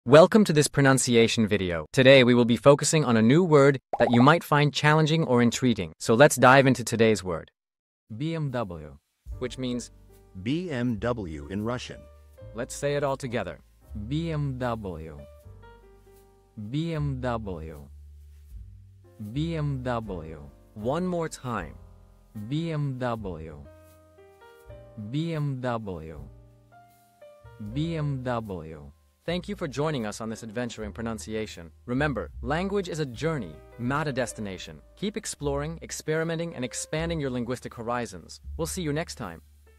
Welcome to this pronunciation video. Today we will be focusing on a new word that you might find challenging or intriguing. So let's dive into today's word. BMW, which means BMW in Russian. let's say it all together. BMW. BMW. BMW. One more time. BMW. BMW. BMW. Thank you for joining us on this adventure in pronunciation. Remember, language is a journey, not a destination. Keep exploring, experimenting, and expanding your linguistic horizons. We'll see you next time.